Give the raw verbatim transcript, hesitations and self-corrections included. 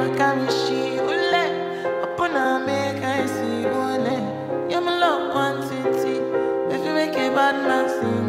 I carry she ule. Upon a make I see one. Yeah, my love one city. If you make a bad man sing.